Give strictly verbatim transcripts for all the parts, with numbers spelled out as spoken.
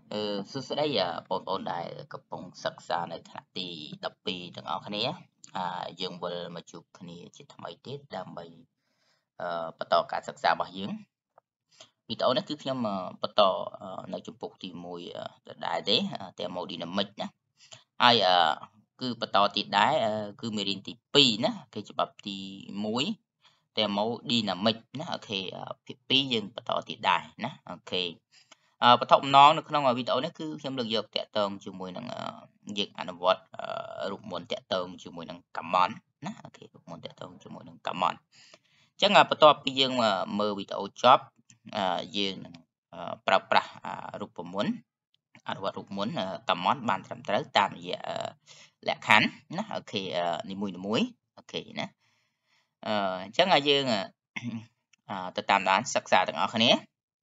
Ừ,សួស្តីបងប្អូនដែលកំពុងសិក្សានៅថ្នាក់ទីដប់ពីរទាំងអស់គ្នាអាយើងវិលមកជួបគ្នាជាថ្មីទៀតដើម្បីអឺបន្តការសិក្សារបស់យើងវីដេអូនេះគឺខ្ញុំបន្តនៅចំពុកទីមួយដដែលទេ thermodynamic ណាហើយអឺគឺបន្តទៀតដែរគឺមេរៀនទីពីរណាគឺច្បាប់ទីមួយ thermodynamic ណាអូខេភាគពីរយើងបន្តទៀតដែរណាអូខេ បឋមម្ដងនៅក្នុងវីដេអូនេះគឺខ្ញុំលើកយកតាក់ទងជាមួយនឹងយើងអនុវត្តរូបមន្តតាក់ទងជាមួយនឹង command ណាអូខេរូបមន្តតាក់ទងជាមួយនឹង command អញ្ចឹងបន្ទាប់ពីយើងមើលវីដេអូចប់យើងនឹងប្រើប្រាស់រូបមន្តអនុវត្តរូបមន្ត command បានត្រឹមត្រូវតាមរយៈលក្ខខណ្ឌណាអូខេនីមួយៗអូខេណាអញ្ចឹងយើងទៅតាមដានសិក្សាទាំងអស់គ្នា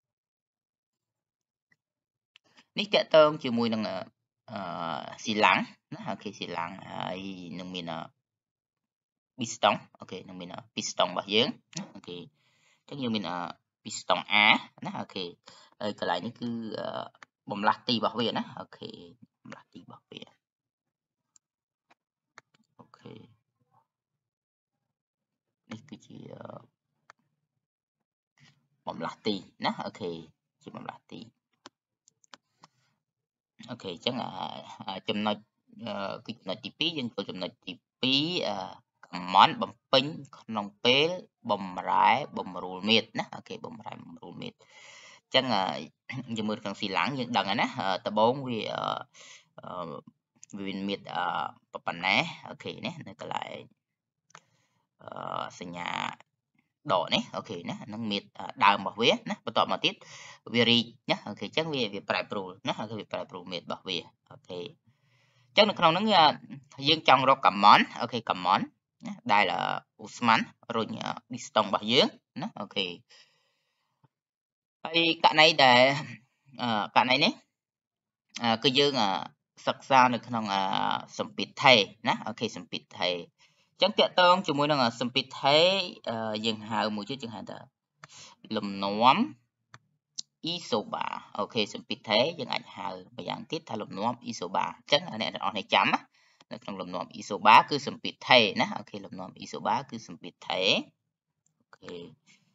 នេះតកតងជាមួយនឹងអឺស៊ីឡាំងណាអូខេស៊ីឡាំងហើយនឹងមានពីស្តុងអូខេនឹងមានពីស្តុងរបស់យើងណាអូខេអញ្ចឹងយើងមានពីស្តុង A ណាអូខេហើយកន្លែងនេះគឺបំលាស់ទីរបស់វាណាអូខេបំលាស់ទីរបស់វាអូខេនេះគឺជាបំលាស់ទីណាអូខេជាបំលាស់ទីអូខេអញ្ចឹងចំណុចគឺចំណុចទីពីរយើងចូលចំណុចទីពីរcommand បំពេញក្នុងពេលបំរែបំរួលមាត្រណាអូខេបំរែបំរួលមាត្រអញ្ចឹងយើងមើលក្នុងស៊ីឡាំងយើងដឹងហើយណាដបងវាវាមានមាត្រប៉ុណ្ណាអូខេណានៅកន្លែងសញ្ញាដកនេះអូខេណាហ្នឹងមាត្រដើមរបស់វាណាបន្ទាប់មកទៀតវារីកណាអូខេអញ្ចឹងវាវាប្រែប្រួលណាអូខេវាប្រែប្រួលមាត្ររបស់វាអូខេអញ្ចឹងនៅក្នុងហ្នឹងយើងចង់រក command អូខេ command ណាដែលអូស្មានរុញពីស្តុងរបស់យើងណាអូខេហើយករណីដែលករណីនេះគឺយើងសិក្សានៅក្នុងសម្ពាធថេរណាអូខេសម្ពាធថេរអញ្ចឹងតកតងជាមួយនឹងសម្ពាធថេរយើងហៅមួយទៀតយើងហៅថាលំនាំអ៊ីសូបាអូខេសម្ពាធថេរយើងអាចហៅម្យ៉ាងទៀតថាលំនាំអ៊ីសូបាអញ្ចឹងអ្នកទាំងអស់នេះចាំណានៅក្នុងលំនាំអ៊ីសូបាគឺសម្ពាធថេរណាអូខេលំនាំអ៊ីសូបាគឺសម្ពាធថេរអូខេ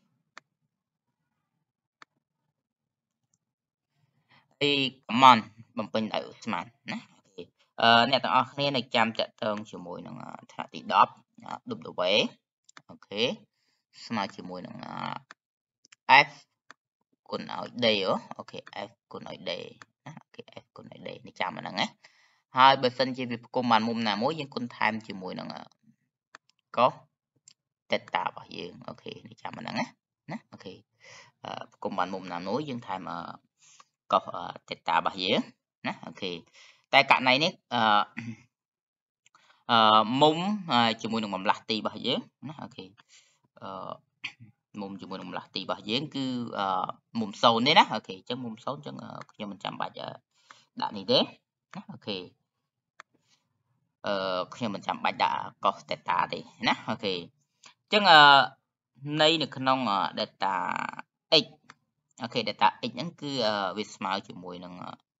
ហើយ command បំពេញដោយអូស្មានណាអូខេអឺអ្នកទាំងអស់គ្នានៅចាំតាក់ទងជាមួយនឹងថ្នាក់ទីដប់ W អូខេស្មើជាមួយនឹង F គុណឲ្យ D អូខេ F គុណឲ្យ D ណាអូខេ F គុណឲ្យ D នេះចាំអាហ្នឹងណាហើយបើសិនជាវាផ្គុំបានមុំណាមួយយើងគុណថែមជាមួយនឹង cos theta របស់យើងអូខេនេះចាំអាហ្នឹងណាណាអូខេផ្គុំបានមុំណាមួយយើងថែម cos theta របស់យើងណាអូខេតែករណីនេះអឺអឺមុំជាមួយនឹងបំលាស់ទីរបស់យើងណាអូខេអឺមុំជាមួយនឹងម្លាស់ទីរបស់យើងគឺមុំសូន្យទេណាអូខេអញ្ចឹងមុំសូន្យអញ្ចឹងខ្ញុំមិនចាំបាច់ដាក់នេះទេណាអូខេអឺខ្ញុំមិនចាំបាច់ដាក់ cos theta ទេណាអូខេអញ្ចឹងនៃនៅក្នុង data x អូខេ data x ហ្នឹងគឺវាស្មើជាមួយនឹង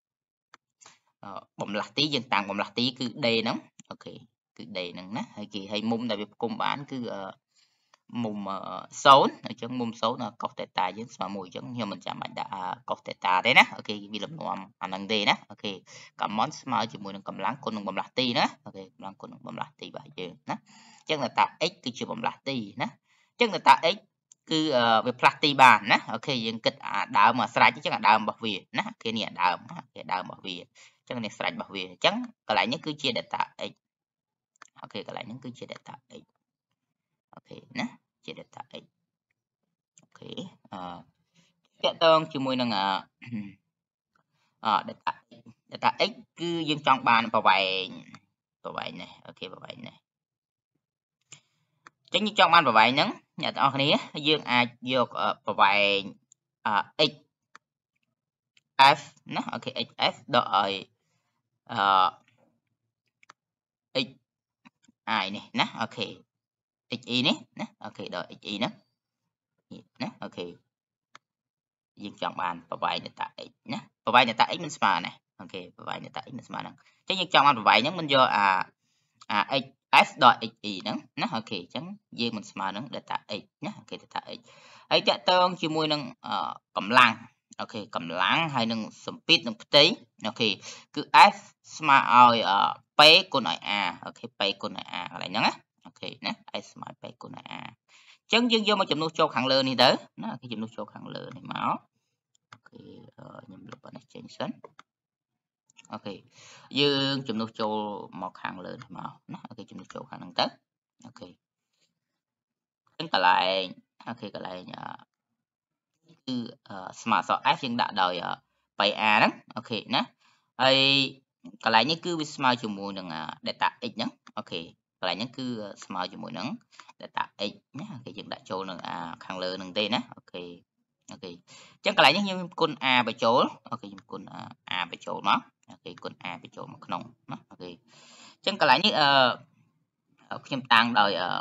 បំលាស់ទីយើងតាំងបំលាស់ទីគឺ d ហ្នឹងអូខេគឺ d ហ្នឹងណាហើយគេឲ្យមុំដែលវាផ្គុំបានគឺមុំសូន្យអញ្ចឹងមុំសូន្យ cos theta យើងស្មើមួយអញ្ចឹងខ្ញុំមិនចាំបាច់ដាក់ cos theta ទេណាអូខេវាលំនាំអាហ្នឹងទេណាអូខេ command ស្មើជាមួយនឹងកម្លាំងគុណនឹងបំលាស់ទីណាអូខេកម្លាំងគុណនឹងបំលាស់ទីរបស់យើងណាអញ្ចឹង data x គឺជាបំលាស់ទីណាអញ្ចឹង data x គឺវាផ្លាស់ទីបានណាអូខេយើងគិតអាដើមអាស្រេចអញ្ចឹងអាដើមរបស់វាណាគេនេះអាដើមណាគេដើមរបស់វាអញ្ចឹងនេះស្រេចរបស់វាអញ្ចឹងកន្លែងនេះគឺជា data x អូខេកន្លែងនេះគឺជា data x អូខេណាជា data x អូខេអឺតកតងជាមួយនឹងអឺ data x data x គឺយើងចង់បានប្រវែងប្រវែងនេះអូខេប្រវែងនេះអញ្ចឹងយើងចង់បានប្រវែងហ្នឹងអ្នកទាំងអស់គ្នាយើងអាចយកប្រវែង x f ណាអូខេ x f ដកឲ្យអឺ x i នេះណាអូខេ x e នេះណាអូខេដល់ x e ហ្នឹងណាអូខេយើងចង់បានប្រវែង data x ណាប្រវែង delta x មិនស្មើណាអូខេប្រវែង delta x មិនស្មើហ្នឹងអញ្ចឹងយើងចង់បានប្រវែងហ្នឹងមិនយកអាអា x s dot xe ហ្នឹងណាអូខេអញ្ចឹងយើងមិនស្មើនឹង delta x ណាអូខេ delta x ហើយតាក់ទងជាមួយនឹងកម្លាំងអូខេកម្លាំងហើយនឹងសម្ពាធនឹងផ្ទៃអូខេគឺ f ស្មើឲ្យ p គុណឲ្យ a អូខេ p គុណឲ្យ a កន្លែងហ្នឹងណាអូខេណា s ស្មើ p គុណឲ្យ a អញ្ចឹងយើងយកមកចំនួនចូលខាងលើនេះទៅណាគឺចំនួនចូលខាងលើនេះមកអូខេខ្ញុំលុបអានេះចេញសិនអូខេយើងចំនួនចូលមកខាងលើនេះមកណាអូខេចំនួនចូលខាងហ្នឹងទៅអូខេអញ្ចឹងកន្លែងអូខេកន្លែងគឺស្មើអក្សរ f យើងដាក់ដោយ pi a ហ្នឹងអូខេណាហើយកន្លែងនេះគឺវាស្មើជាមួយនឹង delta x ហ្នឹងអូខេកន្លែងហ្នឹងគឺស្មើជាមួយនឹង delta x ណាគេយើងដាក់ចូលនៅខាងលើហ្នឹងទេណាអូខេអូខេអញ្ចឹងកន្លែងនេះខ្ញុំគុណ a បញ្ចូលអូខេខ្ញុំគុណ a បញ្ចូលមកអូខេគុណ a បញ្ចូលមកក្នុងណាអូខេអញ្ចឹងកន្លែងនេះអឺខ្ញុំតាំងដោយ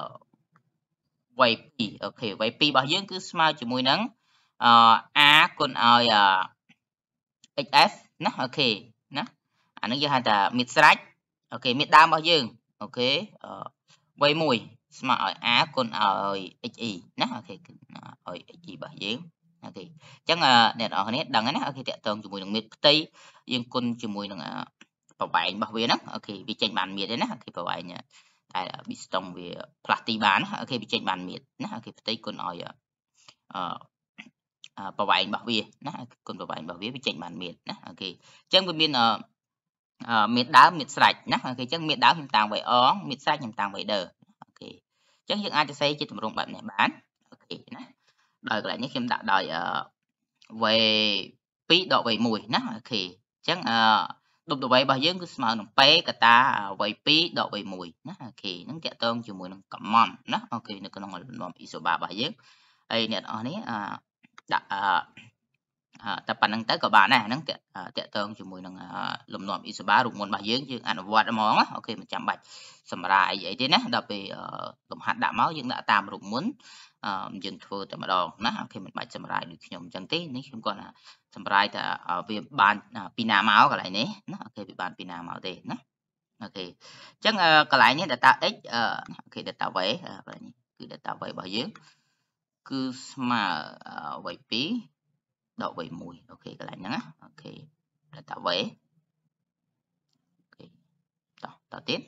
y 2អូខេ y 2របស់យើងគឺស្មើជាមួយនឹងអឺ a គុណឲ្យ xs ណាអូខេណាអានឹងយើងហៅថាមាត្រស្រេចអូខេមាត្រដើមរបស់យើងអូខេ y 1ស្មើឲ្យ a គុណឲ្យ xe ណាអូខេឲ្យ xe របស់យើងអូខេអញ្ចឹងអ្នកនរគ្នាដឹងណាអូខេតាក់ទងជាមួយនឹងមាត្រផ្ទៃយើងគុណជាមួយនឹងប្រវែងរបស់វាហ្នឹងអូខេវាចេញបានមាត្រទេណាអូខេប្រវែងតែប៊ីស្តុងវាផ្លាស់ទីបានណាអូខេវាចេញបានមាត្រណាអូខេផ្ទៃគុណឲ្យអឺប្រវែងរបស់វាណាគុណប្រវែងរបស់វាវាចេញបានមាត្រណាអូខេអញ្ចឹងវាមានអឺមាត្រដើមមាត្រស្រេចណាអូខេអញ្ចឹងមាត្រដើមខ្ញុំតាំង y អងមាត្រស្រេចខ្ញុំតាំង y ដឺអូខេអញ្ចឹងយើងអាចសរសេរជាទម្រង់បែបនេះបានអូខេណាដោយកន្លែងនេះខ្ញុំដាក់ដោយ y 2 ដក y 1ណាអូខេអញ្ចឹងអឺW របស់យើងគឺស្មើនឹង p កតា y 2 ដក y 1ណាអូខេហ្នឹងតាក់ទងជាមួយនឹង common ណាអូខេនៅក្នុងលំនាំ isobar របស់យើងហើយអ្នកនរនេះអឺដាក់អឺតែប៉ុណ្្នឹងទៅក៏បានដែរហ្នឹងតាក់ទងជាមួយនឹងលំនាំ isobar រូបមន្តរបស់យើងយើងអនុវត្តហ្មងអូខេមិនចាំបាច់សម្រាយអីទេណាដល់ពេលលំហាត់ដាក់មកយើងដាក់តាមរូបមន្តអឺយើងធ្វើតែម្ដងណាអូខេមិនបាច់សម្រាយដូចខ្ញុំអញ្ចឹងទេនេះខ្ញុំគាត់ថាសម្រាយតែវាបានពីណាមកកន្លែងនេះណាអូខេវាបានពីណាមកទេណាអូខេអញ្ចឹងកន្លែងនេះ data x អូខេ data y កន្លែងនេះគឺ data y របស់យើងគឺស្មើ y 2 ដក y 1អូខេកន្លែងហ្នឹងណាអូខេ data y អូខេតោះតទៀត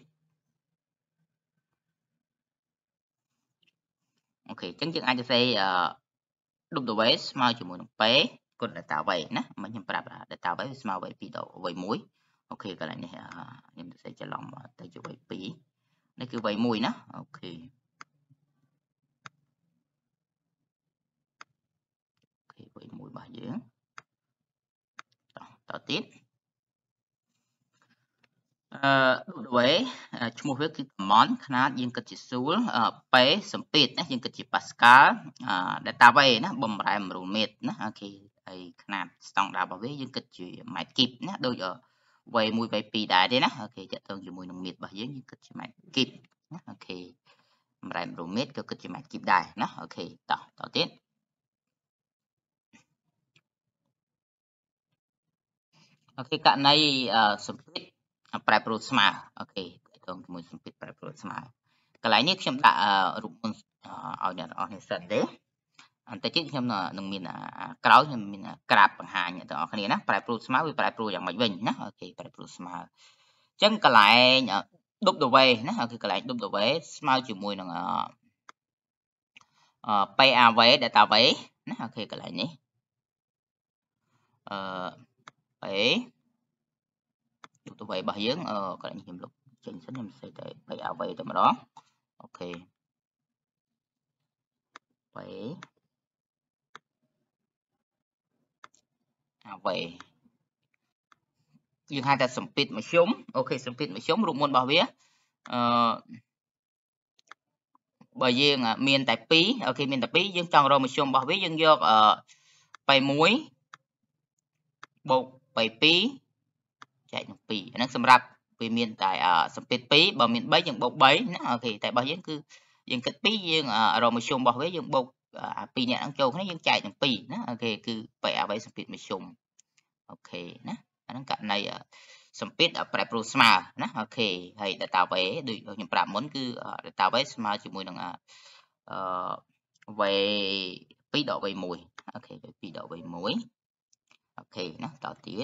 អូខេអញ្ចឹងយើងអាចសរសេរ W ស្មើជាមួយនឹង p គុណ data y ណាមិនខ្ញុំប្រាប់ data y ស្មើ y 2 ដក y 1អូខេកន្លែងនេះខ្ញុំសរសេរច្រឡំទៅជា y 2នេះគឺ y 1ណាអូខេអូខេ y 1របស់យើងតទៅទៀតអឺ W ឈ្មោះវាគឺ common ຂະຫນາດយើងគិតជាសួល p សម្ពាធណាយើងគិតជា pascal data y ណាបំរែបំរួលម៉ែត្រណាអូខេហើយຂະຫນາດស្តង់ដាររបស់វាយើងគិតជា ម៉ែត្រគីបណាដូច y 1 y 2ដែរទេណាអូខេតាក់ទងជាមួយនឹងម៉ែត្ររបស់យើងយើងគិតជាម៉ែត្រគីបណាអូខេបំរែបំរួលម៉ែត្រក៏គិតជាម៉ែត្រគីបដែរណាអូខេតោះតទៀតអូខេករណីសម្ពាធប្រែប្រួលស្មើអូខេតាក់ទងជាមួយសម្ពាធប្រែប្រួលស្មើកន្លែងនេះខ្ញុំដាក់រូបមន្តឲ្យអ្នកទាំងអស់គ្នាសិនទេបន្តិចទៀតខ្ញុំនឹងមានក្រោយខ្ញុំមានក្រាបបង្ហាញអ្នកទាំងអស់គ្នាណាប្រែប្រួលស្មើវាប្រែប្រួលយ៉ាងម៉េចវិញណាអូខេប្រែប្រួលស្មើអញ្ចឹងកន្លែង W ណាអូខេកន្លែង W ស្មើជាមួយនឹងអឺ p a v data v ណាអូខេកន្លែងនេះអឺ p W របស់យើងអឺកន្លែងខ្ញុំលុបចេញសិនខ្ញុំសេតែ p a v តែម្ដងអូខេ p a v យើងហៅថាសម្ពាធមធ្យមអូខេសម្ពាធមធ្យមរូបមន្តរបស់វាអឺបើយើងមានតែពីរអូខេមានតែពីរយើងចង់រកមធ្យមរបស់វាយើងយកអឺ p 1 បូក p 2ចែកនឹងពីរអាហ្នឹងសម្រាប់វាមានតែសម្ពាធពីរបើមានបីយើងបូកបីណាអូខេតែរបស់យើងគឺយើងគិតពីរយើងរកមធ្យមរបស់វាយើងបូកអាពីរនាក់ហ្នឹងចូលគ្នាយើងចែកនឹងពីរណាអូខេគឺ p a v សម្ពាធមធ្យមអូខេណាអាហ្នឹងករណីសម្ពាធប្រែប្រួលស្មើណាអូខេហើយ database ដូចខ្ញុំប្រាប់មុនគឺ database ស្មើជាមួយនឹងអឺ v ពីរដក v មួយអូខេ ពីរដក v មួយអូខេណាតទៀត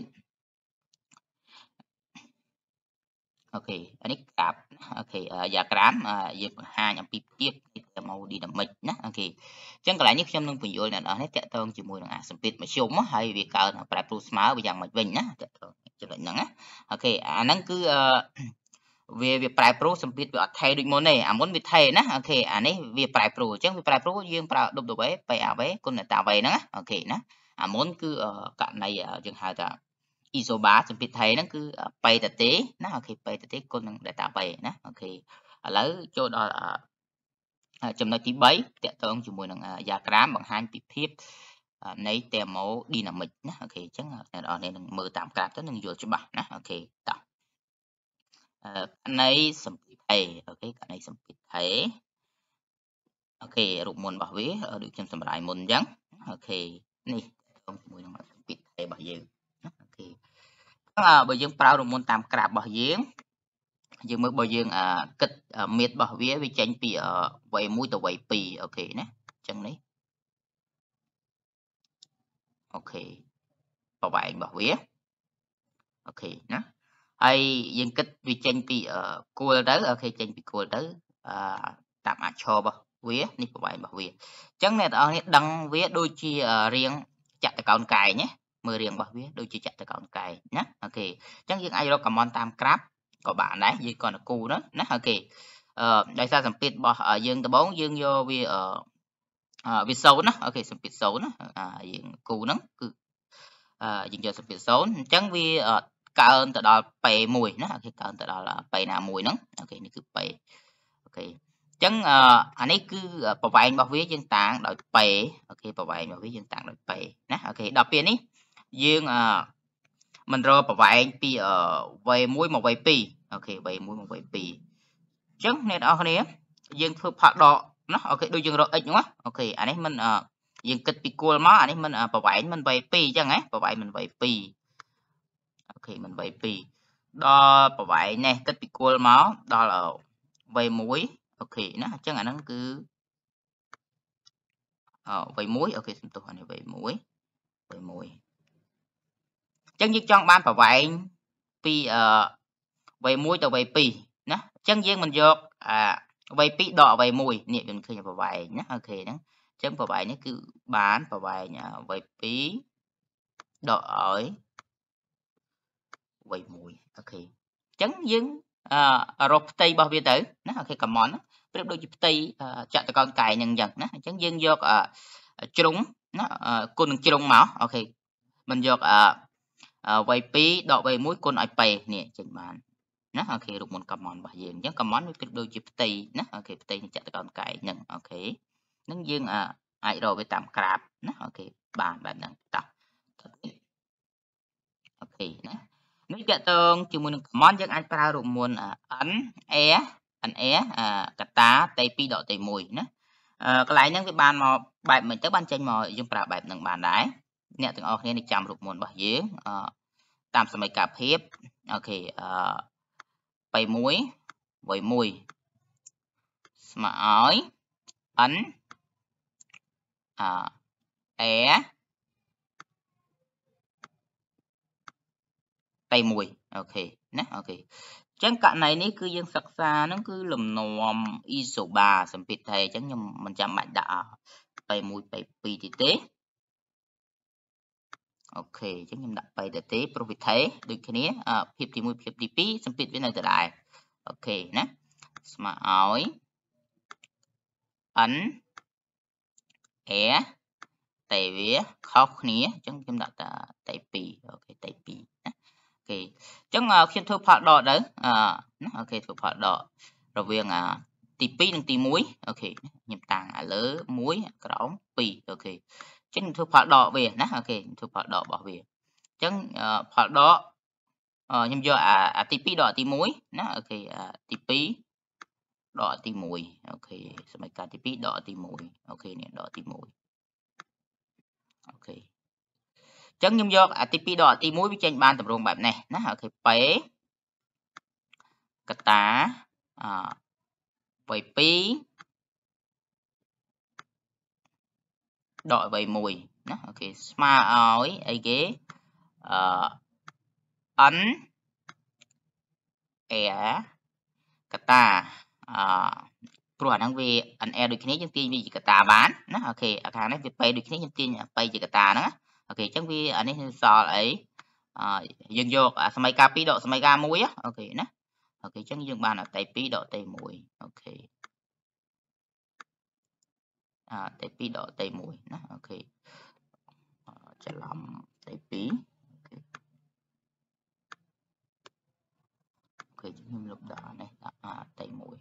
អូខេអានេះក្រាបអូខេយ៉ាក្រាមយើងបង្ហាញអំពីភាព thermodynamic ណាអូខេអញ្ចឹងកន្លែងនេះខ្ញុំនឹងបញ្យល់អ្នកនរនេះតកតងជាមួយនឹងអាសម្ពាធមធ្យមហើយវាកើនប្រែប្រួលស្មើវាយ៉ាងម៉េចវិញណាតកតងចំណុចហ្នឹងណាអូខេអាហ្នឹងគឺវាវាប្រែប្រួលសម្ពាធវាអត់ថេរដូចមុនទេអាមុនវាថេរណាអូខេអានេះវាប្រែប្រួលអញ្ចឹងវាប្រែប្រួលយើងប្រើ W PAV គុណ delta V ហ្នឹងអូខេណាអាមុនគឺករណីយើងហៅថា isobar សម្ពាធថេរហ្នឹងគឺ P តទេណាអូខេ P តទេគុណនឹង delta V ណាអូខេឥឡូវចូលដល់ចំណុចទីបីតកតងជាមួយនឹងយ៉ាក្រាមបង្ហាញពីភាពនៃ thermodynamic ណាអូខេអញ្ចឹងអ្នកនរនេះនឹងមើលតាមក្រាបទៅនឹងយល់ច្បាស់ណាអូខេតោះនៃសម្ពាធថេរអូខេនៃសម្ពាធថេរអូខេរូបមន្តរបស់វាដូចខ្ញុំសម្រាយមុនអញ្ចឹងអូខេនេះតកតងជាមួយនឹងសម្ពាធថេររបស់យើងណាអូខេបើយើងប្រើរូបមន្តតាមក្រាបរបស់យើងយើងមើលបើយើងគិតមាត្ររបស់វាវាចេញពី v មួយទៅ v ពីរអូខេណាអញ្ចឹងនេះអូខេប្រវែងរបស់វាអូខេណាហើយយើងគិតវាចេញពីគោលទៅអូខេចេញពីគោលទៅតាមអក្សររបស់វានេះប្រវែងរបស់វាអញ្ចឹងអ្នកទាំងអស់នេះដឹងវាដូចជារាងចតុកោណកែងណាមើលរាងរបស់វាដូចជាចតុកោណកែងណាអូខេអញ្ចឹងយើងអាចរក common តាមក្រាបក៏បានដែរយើងគាត់គូណាណាអូខេអឺដោយសារសម្ពាធរបស់យើងដំបូងយើងយកវាអឺវាសូន្យណាអូខេសម្ពាធសូន្យណាយើងគូហ្នឹងគឺយើងយកសម្ពាធសូន្យអញ្ចឹងវាកើនទៅដល់ P មួយណាអូខេកើនទៅដល់ P ណាមួយហ្នឹងអូខេនេះគឺ P អូខេអញ្ចឹងអានេះគឺប្រវែងរបស់វាយើងតាំងដោយ P អូខេប្រវែងរបស់វាយើងតាំងដោយ P ណាអូខេដល់ពេលនេះយើងអឺមិនរកប្រវែងពី v មួយមក v ពីរអូខេ v មួយមក v ពីរអញ្ចឹងអ្នកនរគ្នាយើងធ្វើផាត់ដកណាអូខេដូចយើងរក x ហ្នឹងណាអូខេអានេះមិនយើងគិតពីគោលមកអានេះមិនប្រវែងមិន v ពីរអញ្ចឹងណាប្រវែងមិន v ពីរអូខេមិន v ពីរដល់ប្រវែងនេះគិតពីគោលមកដល់ v មួយអូខេណាអញ្ចឹងអាហ្នឹងគឺអឺ v មួយអូខេសំទោសអានេះ v មួយ v មួយអញ្ចឹងយើងចង់បានប្រវែងពីអឺ v មួយទៅ v ពីរណាអញ្ចឹងយើងមិនយកអា v ពីរដក v មួយនេះយើងឃើញប្រវែងណាអូខេហ្នឹងអញ្ចឹងប្រវែងនេះគឺបានប្រវែង v ពីរដកឲ្យ v មួយអូខេអញ្ចឹងយើងអឺរកផ្ទៃរបស់វាទៅណាអូខេ common ប្រៀបដូចជាផ្ទៃចតុកោណកែងហ្នឹងអញ្ចឹងណាអញ្ចឹងយើងយកជ្រុងណាគុណនឹងជ្រុងមកអូខេមិនយកអឺ v ពីរដក v មួយគុណឲ្យ P នេះចេញបានណាអូខេរូបមន្ត common របស់យើងអញ្ចឹង common វាប្រៀបដូចជាផ្ទៃណាអូខេផ្ទៃនៃចតុកោណកែងហ្នឹងអូខេហ្នឹងយើងអាចរកវាតាមក្រាបណាអូខេបានបែបហ្នឹងតោះអូខេណានេះតកតងជាមួយនឹង common យើងអាចប្រើរូបមន្ត n air n air កតាតេពីរដកតេមួយណាកន្លែងហ្នឹងវាបានមកបែបមិនទៅបានចេញមកយើងប្រើបែបហ្នឹងបានដែរអ្នកទាំងអស់គ្នានេះចាំរូបមន្តរបស់យើងតាមសមីការភាពអូខេអឺ P មួយ v មួយស្មើឲ្យ n អឺ air តេមួយអូខេណាអូខេអញ្ចឹងករណីនេះគឺយើងសិក្សាហ្នឹងគឺលំនាំ isobar សម្ពាធថេរអញ្ចឹងខ្ញុំមិនចាំបាច់ដាក់ P មួយ P ពីរទៀតទេអូខេអញ្ចឹងខ្ញុំដាក់ P ទៅទេព្រោះវាថេរដូចគ្នាភាពទីមួយភាពទីពីរសម្ពាធវានៅដដែលអូខេណាស្មើឲ្យ n air តេវាខុសគ្នាអញ្ចឹងខ្ញុំដាក់តាតេពីរអូខេតេពីរណាអូខេអញ្ចឹងខ្ញុំធ្វើផលដកទៅអឺណាអូខេធ្វើផលដករវាងទីពីរនិងទីមួយអូខេខ្ញុំតាំងលើមួយក្រោមពីរអូខេអញ្ចឹងធ្វើផលដកវាណាអូខេធ្វើផលដករបស់វាអញ្ចឹងផលដកខ្ញុំយកអាទីពីរដកទីមួយណាអូខេទីពីរដកទីមួយអូខេសមីការទីពីរដកទីមួយអូខេនេះដកទីមួយអូខេអញ្ចឹងខ្ញុំយកអាទីពីរដកអាទីមួយវាចេញបានតម្រងបែបនេះណាអូខេពេកតាអអ្វីពីរដកអ្វីមួយណាអូខេស្មើឲ្យអីគេអឺ n air កតាអព្រោះអាហ្នឹងវា n air ដូចគ្នាយើងទាញវាជាកតាបានណាអូខេអាខាងនេះវាពេដូចគ្នាយើងទាញពេជាកតាហ្នឹងអូខេអញ្ចឹងវាអានេះសល់អីអយើងយកសមីការពីរដកសមីការមួយអូខេណាអូខេអញ្ចឹងយើងបានតែពីរដកតែមួយអូខេអតែពីរដកតែមួយណាអូខេច្រឡំតែពីរអូខេខ្ញុំលុបដល់នេះអតែមួយ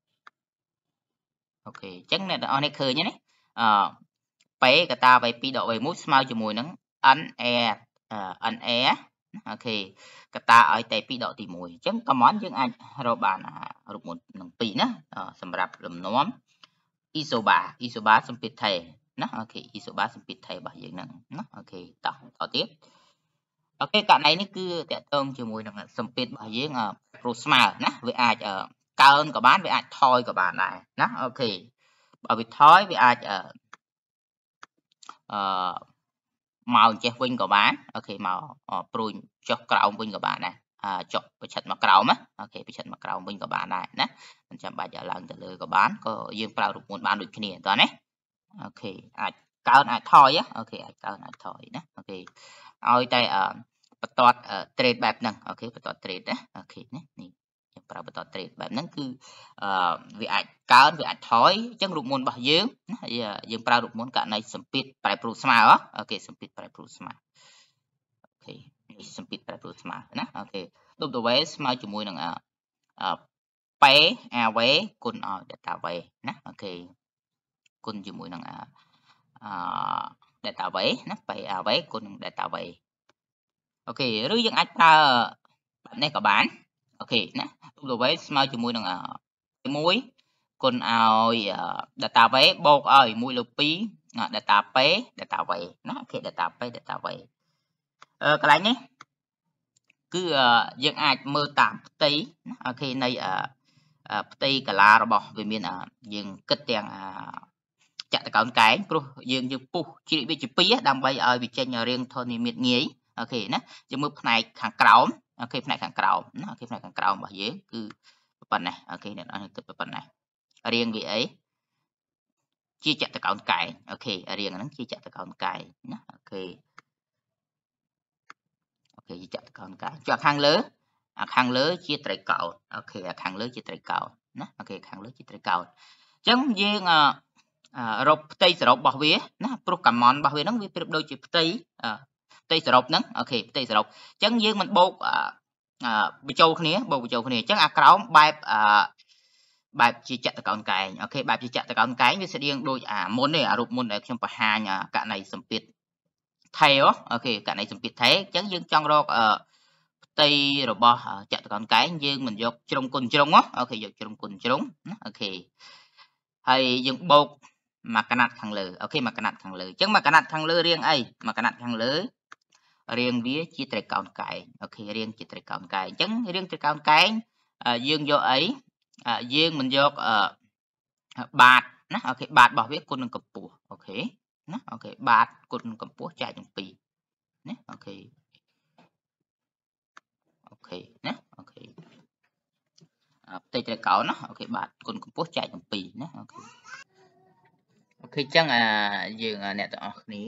អូខេអញ្ចឹងអ្នកទាំងអស់នេះឃើញទេអពេកតាអ្វីពីរដកអ្វីមួយស្មើជាមួយនឹង n air n air អូខេកតាឲ្យតែពីរដកទីមួយអញ្ចឹង common យើងអាចរកបានរូបមន្តនឹងពីរណាសម្រាប់លំនាំ isobar isobar សម្ពាធថេរណាអូខេ isobar សម្ពាធថេររបស់យើងហ្នឹងណាអូខេតោះតទៀតអូខេករណីនេះគឺតកតងជាមួយនឹងសម្ពាធរបស់យើងប្រូស្មើណាវាអាចកើនក៏បានវាអាចថយក៏បានដែរណាអូខេបើវាថយវាអាចអឺមកចេះវិញក៏បានអូខេមកព្រួយចុះក្រោមវិញក៏បានដែរចុះប្រឆិតមកក្រោមណាអូខេប្រឆិតមកក្រោមវិញក៏បានដែរណាមិនចាំបាច់ឡើងទៅលើក៏បានក៏យើងប្រើរូបមន្តបានដូចគ្នាតោះណាអូខេអាចកើនអាចថយអូខេអាចកើនអាចថយណាអូខេឲ្យតែបន្ទាត់ trade បែបហ្នឹងអូខេបន្ទាត់ trade ណាអូខេនេះនេះយើងប្រើបន្ទាត់ trade បែបហ្នឹងគឺអឺវាអាចកើនវាអាចថយអញ្ចឹងរូបមន្តរបស់យើងណាយើងប្រើរូបមន្តករណីសម្ពាធប្រែប្រួលស្មើអូខេសម្ពាធប្រែប្រួលស្មើអូខេនេះសម្ពាធប្រែប្រួលស្មើណាអូខេ W ស្មើជាមួយនឹងអប៉េ av គុណឲ្យ delta v ណាអូខេគុណជាមួយនឹងអឺ delta v ណាប៉េ av គុណនឹង delta v អូខេឬយើងអាចប្រើបែបនេះក៏បានអូខេណា W ស្មើជាមួយនឹងមួយគុណឲ្យ data v បូកឲ្យមួយលើពីរ data p data v ណាអូខេ data p data v អឺកន្លែងនេះគឺយើងអាចមើលតាមផ្ទៃណាអូខេនៃផ្ទៃកាឡារបស់វាមានយើងគិតទាំងចតុកោណកែងព្រោះយើងយើងពុះជ្រៀកវាជាពីរដើម្បីឲ្យវាចេញរាងធននិមិត្តងាយអូខេណាយើងមើលផ្នែកខាងក្រោមអូខេផ្នែកខាងក្រោមណាអូខេផ្នែកខាងក្រោមរបស់យើងគឺប៉ុណ្ណេះអូខេអ្នកនរគិតប៉ុណ្ណេះរាងវាអីជាចតុកោណកែងអូខេរាងហ្នឹងជាចតុកោណកែងណាអូខេអូខេជាចតុកោណកែងចុះខាងលើអាខាងលើជាត្រីកោណអូខេអាខាងលើជាត្រីកោណណាអូខេខាងលើជាត្រីកោណអញ្ចឹងយើងរកផ្ទៃសរុបរបស់វាណាព្រោះកាម៉ុនរបស់វាហ្នឹងវាប្រៀបដូចជាផ្ទៃផ្ទៃសរុបហ្នឹងអូខេផ្ទៃសរុបអញ្ចឹងយើងមិនបូកបញ្ចូលគ្នាបូកបញ្ចូលគ្នាអញ្ចឹងអាក្រោមបែបបែបជាចតុកោណកែងអូខេបែបជាចតុកោណកែងវាស្តៀងដូចអាមុននេះអារូបមុនដែលខ្ញុំបង្ហាញករណីសម្ពាធថេរអូខេករណីសម្ពាធថេរអញ្ចឹងយើងចង់រកផ្ទៃរបស់ចតុកោណកែងយើងមិនយកជ្រុងគុណជ្រុងអូខេយកជ្រុងគុណជ្រុងណាអូខេហើយយើងបូកមកកណាត់ខាងលើអូខេមកកណាត់ខាងលើអញ្ចឹងមកកណាត់ខាងលើរាងអីមកកណាត់ខាងលើរាងវាជាត្រីកោណកែងអូខេរាងជាត្រីកោណកែងអញ្ចឹងរាងត្រីកោណកែងយើងយកអីយើងមិនយកបាតណាអូខេបាតរបស់វាគុណនឹងកម្ពស់អូខេណាអូខេបាតគុណនឹងកម្ពស់ចែកនឹងពីរណាអូខេអូខេណាអូខេផ្ទៃត្រីកោណណាអូខេបាតគុណកម្ពស់ចែកនឹងពីរណាអូខេអូខេអញ្ចឹងអាយើងអ្នកទាំងអស់គ្នា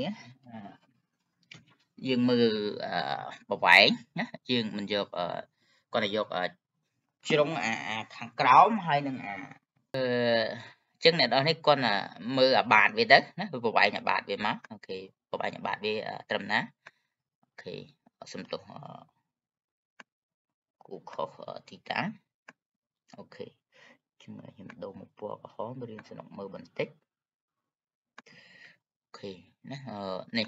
យើងមើលប្រវែងណាយើងមិនយកគាត់ទៅយកជ្រុងអាខាងក្រោមហើយនឹងអាអឺអញ្ចឹងអ្នកនរនេះគាត់មើលអាបាតវាទៅណាប្រវែងអាបាតវាមកអូខេប្រវែងអាបាតវាត្រឹមណាអូខេសំទោសគូខុសទីតាំងអូខេខ្ញុំខ្ញុំដូរមកពណ៌ក្រហមរៀនសនុកមើលបន្តិចអូខេណានេះ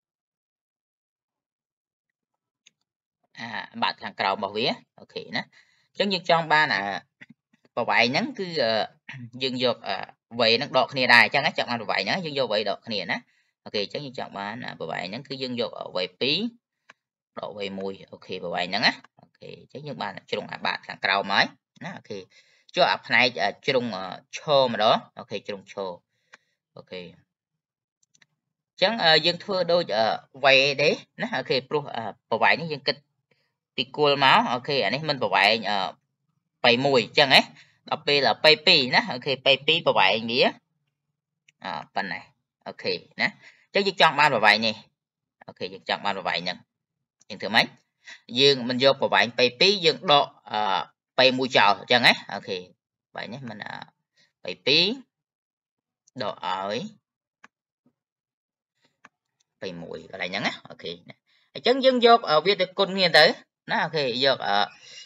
អាបាតខាងក្រោមរបស់វាអូខេណាអញ្ចឹងយើងចង់បានអាប្រវែងហ្នឹងគឺយើងយកវែងហ្នឹងដកគ្នាដែរអញ្ចឹងចង់បានប្រវែងហ្នឹងយើងយកវែងដកគ្នាណា ok chắc như chọn bán là bởi vậy nó cứ dương dột ở vay pí độ vay mùi ok bởi vậy nó á ok chắc như bạn chung à bạn thằng cầu mới nó ok cho ập này chung cho mà đó ok chung cho ok chẳng dương thưa đôi vay đấy nó ok pro bởi vậy nó dương kịch thì cool máu ok anh ấy mình bởi vậy bay mùi chẳng ấy đọc p là pay pi nó ok pay pi bởi vậy nghĩa à, phần này ok nè chắc dương chọn ban bởi vậy nè ok dương chọn ban bởi vậy nè dương thưa mấy dương mình vô bởi vậy pay pi dương độ uh, pay mùi chào chẳng ấy ok vậy nhé mình uh, pay pi độ ở pay mùi lại nhắn á ok chân dương vô ở viết được con nghe tới nó ok vô ở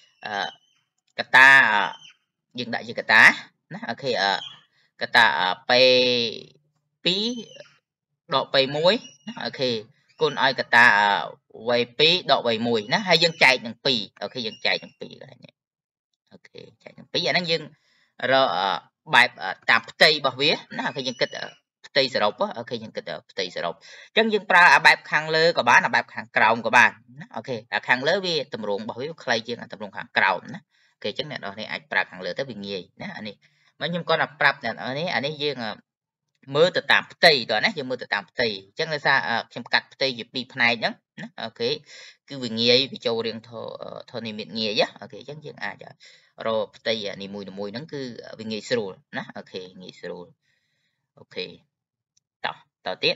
kata dương đại dương kata nó ok ở kata pay pi độ pay muối ok con ai kata quay pi độ quay mùi nó hay dân chạy bằng pi ok dân chạy bằng pi ok chạy bằng pi anh dương rồi bài tạm tây bảo vía nó khi dân kịch tây sờ rộp á ok dân kịch tây sờ rộp chân dân pra bài khang lơ của bạn là bài khang cầu của bạn ok là khang lơ vì tầm ruộng bảo vía clay chưa tầm ruộng khang cầu nó ok chân này đó này anh pra khang lơ tới vì nghề nó anh ấy mấy nhưng con là prap này ở đây anh ấy dương mưa từ tạm tây đó nè dương mưa từ tạm tây chân là sao xem cắt tây dịp đi này đó ok cứ vì nghề vì châu riêng thô thô này miệt nghề á ok chân dương à rồi tây ni mùi mùi nó cứ vì nghề sưu nó ok nghề sưu okต่อต่อទៀត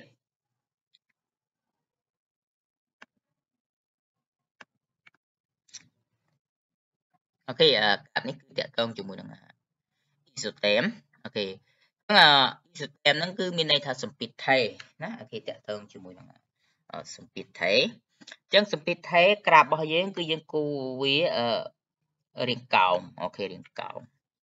ok អានេះគឺតកតងជាមួយនឹង isotem អូខេហ្នឹង isotem ហ្នឹងគឺមានន័យថាសម្ពាធថេណាអូខេតកតងជាមួយនឹងសម្ពាធថេអញ្ចឹងសម្ពាធថេក្រាបរបស់យើងគឺយើងគូវារាងកោងអូខេរាងកោង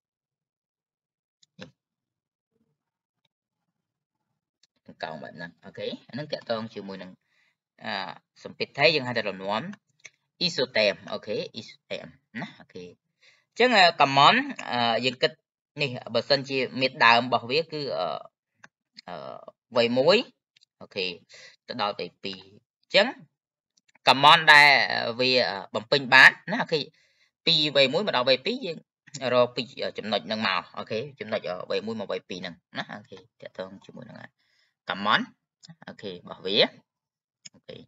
រាងកោងបែបហ្នឹងអូខេអាហ្នឹងតកតងជាមួយនឹងសម្ពាធថេយើងហៅថារំងាន់ isotem អូខេ isotem ណាអូខេអញ្ចឹង common យើងគិតនេះបើសិនជាមេដើមរបស់វាគឺអឺវ័យមួយអូខេទៅដល់វ័យពីរអញ្ចឹង common ដែលវាបំពេញបានណាអូខេពីវ័យមួយមកដល់វ័យពីរយើងរកពីចំណុចហ្នឹងមកអូខេចំណុចវ័យមួយមកវ័យពីរហ្នឹងណាអូខេតកតងជាមួយនឹង common អូខេរបស់វាអូខេ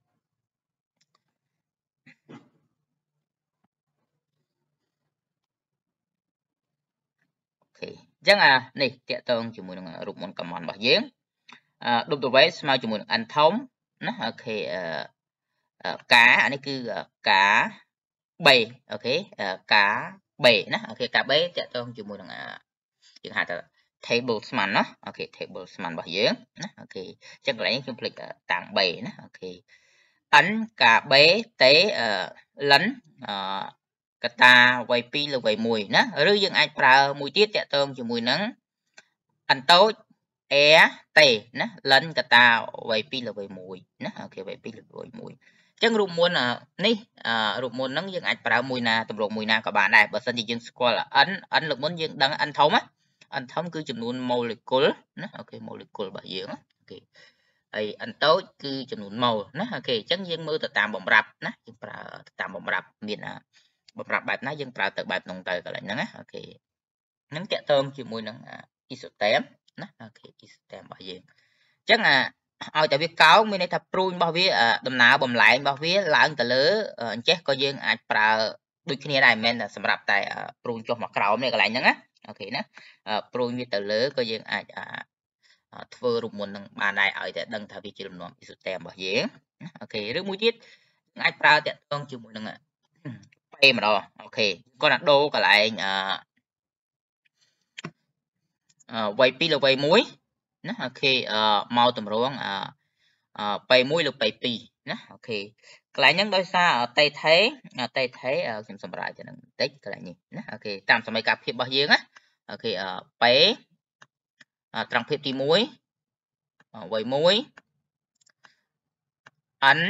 អូខេអញ្ចឹងអានេះតកតងជាមួយនឹងរូបមន្ត common របស់យើងអឺ w ស្មើជាមួយនឹង n ធំណាអូខេអឺការអានេះគឺការbអូខេការ b ណាអូខេការ b តកតងជាមួយនឹងយើងហៅថា table ស្មានណាអូខេ table ស្មានរបស់យើងណាអូខេអញ្ចឹងកន្លែងនេះខ្ញុំភ្លេចតាំង b ណាអូខេ n ការ b តេលិនអឺកតាវ័យពីរលើវ័យមួយណាឬយើងអាចប្រើមួយទៀតតកតងជាមួយនឹង n តូច a តេណាលិនកតាវ័យពីរលើវ័យមួយណាអូខេវ័យពីរលើវ័យមួយអញ្ចឹងរូបមន្តនេះរូបមន្តហ្នឹងយើងអាចប្រើមួយណាតម្រងមួយណាក៏បានដែរបើសិនជាយើងស្គាល់ n n លើកមុនយើងដឹង n ធំណា n ធំគឺចំនួន molecule ណាអូខេ molecule របស់យើងអូខេហើយ n តូចគឺចំនួន mol ណាអូខេអញ្ចឹងយើងមើលទៅតាមបំរាប់ណាយើងប្រើទៅតាមបំរាប់មានបំរាប់បែបណាយើងប្រើទៅបែបហ្នឹងទៅកន្លែងហ្នឹងណាអូខេហ្នឹងតកតងជាមួយនឹង isotem ណាអូខេ isotem របស់យើងអញ្ចឹងឲ្យតែវាកោងមានន័យថាព្រូញរបស់វាដំណើរបំលែងរបស់វាឡើងទៅលើអញ្ចេះក៏យើងអាចប្រើដូចគ្នាដែរមិនមែនសម្រាប់តែព្រូញចុះមកក្រោមនេះកន្លែងហ្នឹងណាអូខេណាព្រូញវាទៅលើក៏យើងអាចធ្វើរូបមន្តនឹងបានដែរឲ្យតែដឹងថាវាជាលំនាំ isotem របស់យើងណាអូខេឬមួយទៀតអាចប្រើតាក់ទងជាមួយនឹងពេលម្ដងអូខេគាត់ណាដូរកន្លែងអឺវ័យពីរលើវ័យមួយណាអូខេមកតម្រងអឺពេលមួយលើពេលពីរណាអូខេកន្លែងហ្នឹងដោយសារតេថេតេថេខ្ញុំសម្រាប់ទៅនឹងបន្តិចកន្លែងនេះណាអូខេតាមសម័យកាលភាពរបស់យើងណាអូខេពេលត្រង់ភាពទីមួយវ័យមួយ n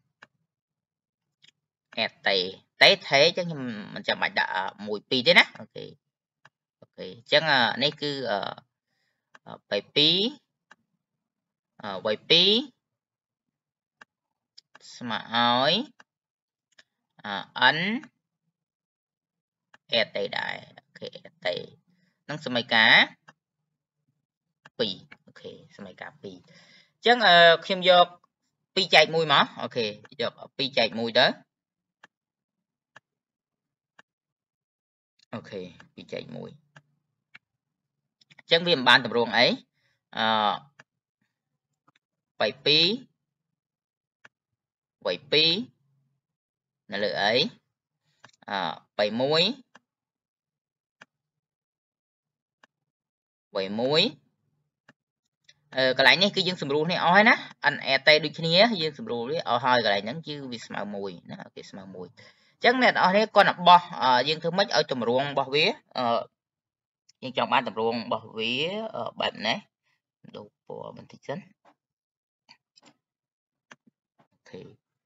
អេតេតេថេអញ្ចឹងខ្ញុំមិនចាំបាច់ដាក់មួយពីរទេណាអូខេអូខេអញ្ចឹងនេះគឺពេលពីរ y pi ស្មើឲ្យ n អេតេដែរអូខេអេតេនឹងសមីការពីរអូខេសមីការពីរអញ្ចឹងខ្ញុំយកពីរចែកមួយមកអូខេយកពីរចែកមួយទៅអូខេពីរចែកមួយអញ្ចឹងវាមិនបានតម្រងអីអឺy pi y pi នៅលើអីអឺyមួយyមួយអឺកន្លែងនេះគឺយើងសម្រួលនេះអស់ហើយណា n a t ដូចគ្នាយើងសម្រួលវាអស់ហើយកន្លែងហ្នឹងគឺវាស្មើមួយណាអូខេស្មើមួយអញ្ចឹងអ្នកនរនេះគាត់បោះយើងធ្វើម៉េចឲ្យតម្រងរបស់វាអឺយើងចង់បានតម្រងរបស់វាបែបនេះដូរពណ៌បន្តិចសិនអូខេ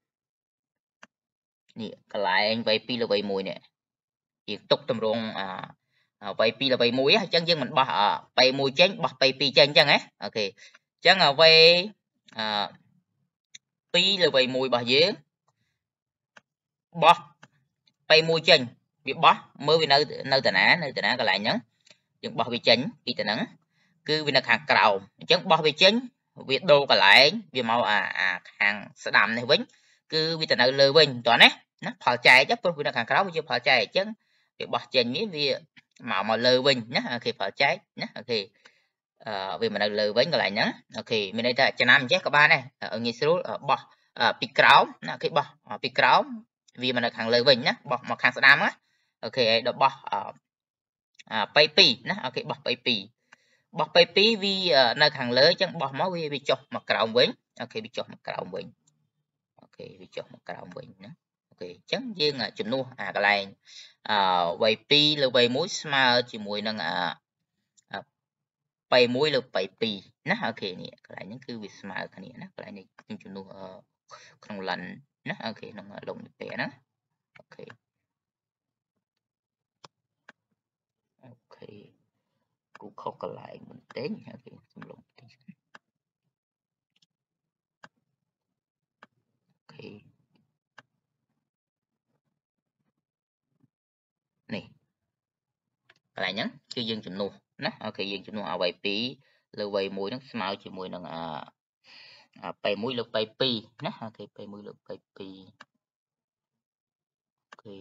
នេះកន្លែង y pi លើ yមួយនេះយើងទុកតម្រងអាy pi លើ yមួយអញ្ចឹងយើងមិនបោះ yមួយចេញបោះ y pi ចេញអញ្ចឹងណាអូខេអញ្ចឹង y អឺពីរលើ yមួយរបស់យើងបោះ yមួយចេញវាបោះមើលវានៅនៅតាណានៅតាណាកន្លែងហ្នឹងយើងបោះវាចេញពីតាហ្នឹងគឺវានៅខាងក្រោមអញ្ចឹងបោះវាចេញវាដូរកន្លែងវាមកអាអាខាងស្ដាំនេះវិញគឺវាទៅនៅលើវិញតោះណាណាផលចែកព្រោះវានៅខាងក្រោមវាជាផលចែកអញ្ចឹងវាបោះចេញវាមកមកលើវិញណាអូខេផលចែកណាអូខេអឺវាមកនៅលើវិញកន្លែងហ្នឹងអូខេមានន័យថាចំណាំអញ្ចេះក៏បានដែរឲ្យងាយស្រួលបោះពីក្រោមណាអូខេបោះពីក្រោមវាមកនៅខាងលើវិញណាបោះមកខាងស្ដាំណាអូខេហើយដល់បោះy pi ណាអូខេបោះy pi បោះ y pi វានៅខាងលើអញ្ចឹងបោះមកវាវាចុះមកក្រោមវិញអូខេវាចុះមកក្រោមវិញអូខេវាចុះមកក្រោមវិញណាអូខេអញ្ចឹងយើងជំនួសអាកន្លែងអឺ y pi លើ yមួយស្មើជាមួយនឹងអាyមួយលើ y pi ណាអូខេនេះកន្លែងហ្នឹងគឺវាស្មើគ្នាណាកន្លែងនេះខ្ញុំជំនួសក្នុង ln ណាអូខេក្នុងលំនេះពេលណាអូខេអូខេគូខុសកន្លែងបន្តិចអូខេសំឡុំបន្តិចអូខេនេះកន្លែងហ្នឹងគឺយើងជំនួសណាអូខេយើងជំនួសឲ្យ y pi លើ yមួយហ្នឹងស្មើជាមួយនឹងអាyមួយលើ y pi ណាអូខេyមួយលើ y pi អូខេ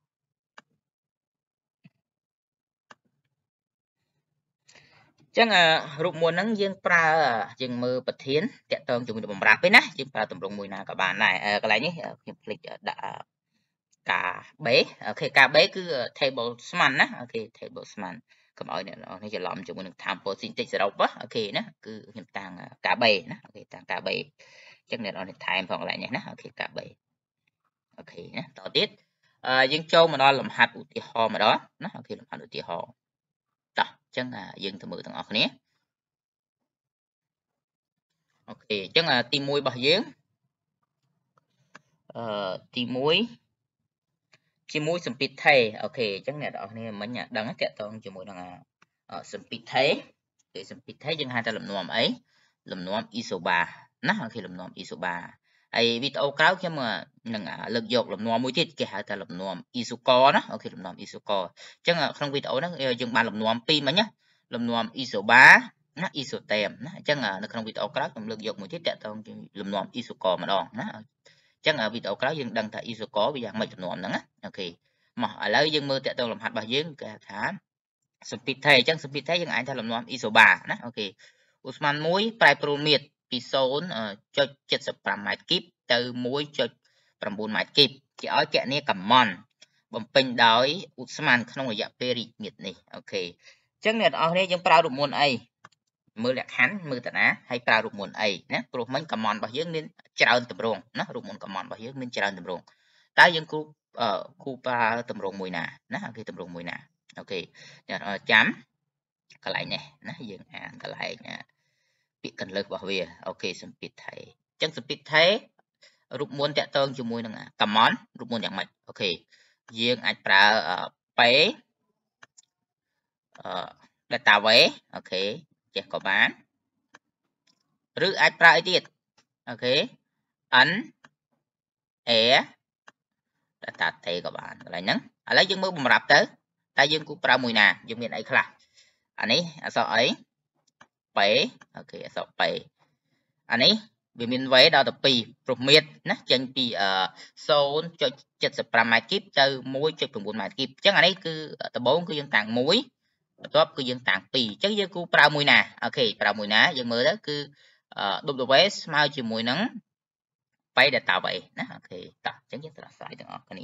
ចឹងរូបមន្តហ្នឹងយើងប្រើយើងមើលប្រធានតាក់ទងជាមួយនឹងបំរាប់ទេណាយើងប្រើតម្រងមួយណាក៏បានដែរកន្លែងនេះខ្ញុំភ្លេចដាក់ការបេអូខេការបេគឺ table ស្មានណាអូខេ table ស្មានកុំឲ្យអ្នកនរនេះច្រឡំជាមួយនឹង sample syntax សរុបអូខេណាគឺខ្ញុំតាំងការបេណាអូខេតាំងការបេអញ្ចឹងអ្នកនរនេះថែមផងកន្លែងនេះណាអូខេការបេអូខេណាតទៅទៀតយើងចូលមកដល់លំហាត់ឧទាហរណ៍ម្ដងណាអូខេលំហាត់ឧទាហរណ៍តោះអញ្ចឹងយើងទៅមើលទាំងអស់គ្នាអូខេអញ្ចឹងទីមួយរបស់យើងអឺទីមួយជាមួយសម្ពាធថេអូខេអញ្ចឹងអ្នកនរគ្នាមិញដឹងតាក់ទងជាមួយនឹងសម្ពាធថេគេសម្ពាធថេយើងហៅថាលំនាំអីលំនាំ isobar ណាអូខេលំនាំ isobar ហើយវីដេអូក្រោយខ្ញុំនឹងលើកយកលំនាំមួយទៀតគេហៅថាលំនាំ isocore ណាអូខេលំនាំ isocore អញ្ចឹងក្នុងវីដេអូហ្នឹងយើងបានលំនាំពីរមិញណាលំនាំ isobar ណា isotherm ណាអញ្ចឹងនៅក្នុងវីដេអូក្រោយខ្ញុំលើកយកមួយទៀតតាក់ទងលំនាំ isocore ម្ដងណាអញ្ចឹងវីដេអូក្រោយយើងដឹងថា isocore វាយ៉ាងម៉េចលំនាំហ្នឹងណាអូខេមកឥឡូវយើងមើលតាក់ទងលំហាត់របស់យើងគេថាសម្ពាធថេអញ្ចឹងសម្ពាធថេយើងអាចថាលំនាំ isobar ណាអូខេឧស្ម័នមួយប្រែប្រួលមាត្រពី ศูนย์จุดเจ็ดสิบห้า ម៉ែត្រគីបទៅ មួយจุดเก้า ម៉ែត្រគីបគេឲ្យគណនាកម្មបំពេញដោយឧស្ម័នក្នុងរយៈពេលរីកមាត្រនេះអូខេអញ្ចឹងអ្នកនរគ្នាយើងប្រើរូបមន្តអីមើលលក្ខខណ្ឌមើលតាណាហើយប្រើរូបមន្តអីណាព្រោះមិញកម្មរបស់យើងមានច្រើនទម្រង់ណារូបមន្តកម្មរបស់យើងមានច្រើនទម្រង់តើយើងគូគូប្រើទម្រង់មួយណាណាអូខេទម្រង់មួយណាអូខេចាំកន្លែងនេះណាយើងអានកន្លែងពាក្យកន្លឹះរបស់វាអូខេសម្ពាធថេអញ្ចឹងសម្ពាធថេរូបមន្តតាក់ទងជាមួយនឹងកម្មរូបមន្តយ៉ាងម៉េចអូខេយើងអាចប្រើបេអឺ data way អូខេចេះក៏បាន rứ ai pra ai tiết ok ấn é data tê các bạn lại nắng ở lấy dương mưa bầm rạp tới tay dương của pra mùi nà dương miền ấy khla anh ấy sao ấy bảy ok sao bảy anh ấy vì miền vế đào tập pi phục miệt nè chân pi ở số cho chất sập pra mai kíp từ muối cho cùng bốn mai kíp chắc anh ấy cứ tập bốn cứ dương tàng muối top cứ dương tàng pi chắc dương của pra mùi nà ok pra mùi nà dương mưa đó cứ đục đục vế mau chỉ mùi nắng bay để tạo vậy nè ok ta chẳng nhất là saiទាំងអស់គ្នា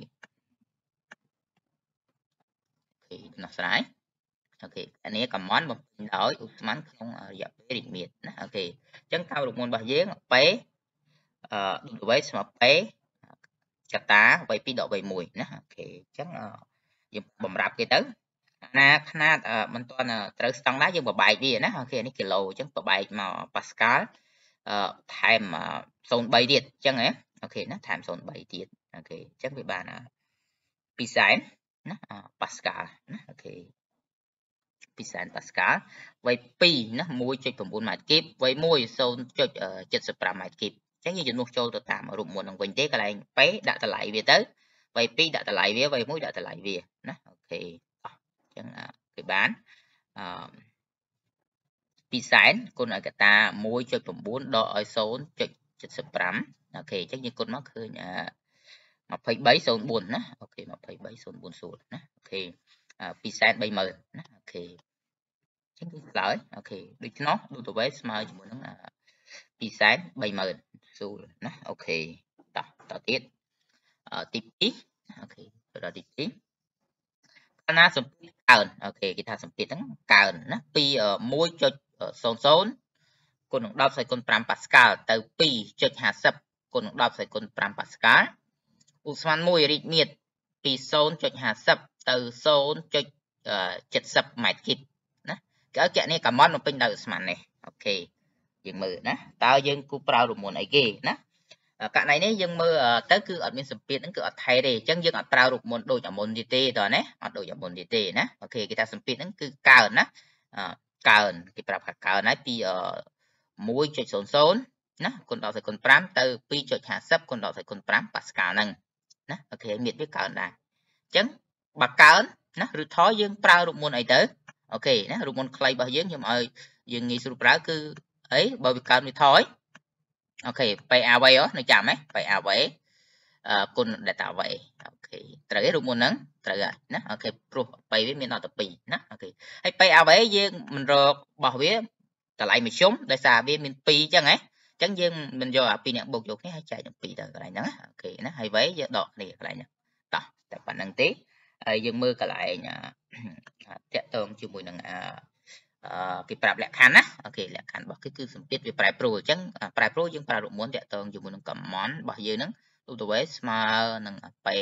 អូខេដំណោះស្រាយអូខេអានេះ command បំពេញដោយឧស្ម័នក្នុងរយៈពេលរីករាយណាអូខេអញ្ចឹងតាមរូបមន្តរបស់យើងពេអឺ w ស្មើពេកតាវពីរដកវមួយណាអូខេអញ្ចឹងយើងបំរាប់គេទៅណាຂະຫນາດមិនទាន់ត្រូវស្តង់ដារយើងបបែកវាណាអូខេនេះគីឡូអញ្ចឹងបបែកមកប៉ាស្កាល់អឺថែមศูนย์ 3ទៀតអញ្ចឹងហ៎អូខេណាថែមศูนย์ 3ទៀតអូខេអញ្ចឹងវាបានពីរសែនណាប៉ាស្កាល់ណាអូខេពីរសែនប៉ាស្កាល់វពីរណា មួយចុច៩ ម៉ែត្រគីបវមួយ ศูนย์ចុចเจ็ดสิบห้า ម៉ែត្រគីបអញ្ចឹងយើងជំនួសចូលទៅតាមរូបមន្តនឹងវិញទេកន្លែងពេដាក់តម្លៃវាទៅវពីរដាក់តម្លៃវាវមួយដាក់តម្លៃវាណាអូខេអញ្ចឹងគេបានអឺពីរសែនគុណឲ្យកតា មួយចុច៩ ដកឲ្យ ศูนย์ចុចเจ็ดสิบห้า អូខេអញ្ចឹងយើងគុណមកឃើញยี่สิบสาม ศูนย์ สี่ណាអូខេยี่สิบสาม ศูนย์ สี่ ศูนย์ណាអូខេពីរសែនបីម៉ឺនណាអូខេអញ្ចឹងគឺឆ្លើយអូខេដូច្នោះដូតវេស្មើជាមួយនឹងពីរសែនបីម៉ឺនស៊ូណាអូខេតោះតទៀតទីពីរអូខេទៅដល់ទីពីរកាលណាសម្ពាធកើនអូខេគេថាសម្ពាធហ្នឹងកើនណាពី មួយចុចศูนย์ ศูนย์ គុណនឹងដប់ គុណប្រាំប៉ាស្កាល់ទៅ ពីរចុចห้าสิบ គុណនឹងដប់ គុណប្រាំប៉ាស្កាល់ឧស្ម័នមួយរីកមាត្រពី ศูนย์ចុចห้าสิบ ទៅ ศูนย์ចុចเจ็ดสิบ ម៉ែត្រគីបណាគេឲ្យគណនាកាម៉ុនមកពេញដោយឧស្ម័ននេះអូខេយើងមើលណាតើយើងគូប្រើរូបមន្តអីគេណាករណីនេះយើងមើលទៅគឺអត់មានសម្ពាធហ្នឹងគឺអត់ថេរទេអញ្ចឹងយើងអត់ប្រើរូបមន្តដូចអាមុនទៀតទេតើណាអត់ដូចអាមុនទៀតទេណាអូខេគេថាសម្ពាធហ្នឹងគឺកើនណាកើនគេប្រាប់ថាកើនហើយពីមួយចុចศูนย์ ศูนย์ណាគុណដល់គុណប្រាំទៅ ពីរចុចห้าสิบ គុណដល់គុណប្រាំប៉ាស្កាល់ហ្នឹងណាអូខេមានវាកើនដែរអញ្ចឹងបើកើនណាឬថយយើងប្រើរូបមន្តអីទៅអូខេណារូបមន្តខ្លីរបស់យើងខ្ញុំឲ្យយើងងាយស្រួលប្រើគឺអីបើវាកើនវាថយអូខេ pay away នៅចាំហ៎ pay away គុណ data away អូខេត្រូវទេរូបមន្តហ្នឹងត្រូវហើយណាអូខេព្រោះ pay វាមានដល់ទៅពីរណាអូខេហើយ pay away យើងមិនរករបស់វាតម្លៃមធ្យមដោយសារវាមានពីរអញ្ចឹងហ៎អញ្ចឹងយើងមិនយកអាពីរអ្នកបូកយកគ្នាហើយចែកនឹងពីរទៅកន្លែងហ្នឹងអូខេណាហើយ way យើងដកគ្នាកន្លែងហ្នឹងតោះតែប៉ុណ្្នឹងទេហើយយើងមើលកន្លែងតាក់ទងជាមួយនឹងអឺគេប្រាប់លក្ខខណ្ឌណាអូខេលក្ខខណ្ឌរបស់គឺគឺសម្ពាធវាប្រែប្រួលអញ្ចឹងប្រែប្រួលយើងប្រើរូបមន្តតាក់ទងជាមួយនឹង command របស់យើងហ្នឹងរូបទៅវិញស្មើនឹង pay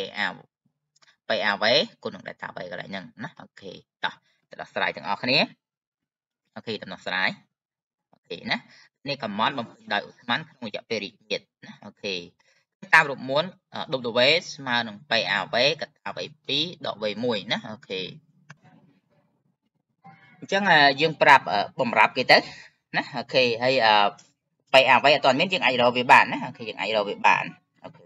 pay away គុណនឹង data away កន្លែងហ្នឹងណាអូខេតោះទៅដោះស្រាយទាំងអស់គ្នាអូខេដំណោះស្រាយអូខេណានេះ command បំពេញដោយឧស្ម័នក្នុងរយៈពេលរីករាយណាអូខេតាមរូបមន្ត w ស្មើនឹង pay away កតា វពីរ ដក វមួយណាអូខេអញ្ចឹងយើងប្រាប់បំរាប់គេទៅណាអូខេហើយ pay away អត់ទាន់មានយើងអាចរកវាបានណាអូខេយើងអាចរកវាបានអូខេ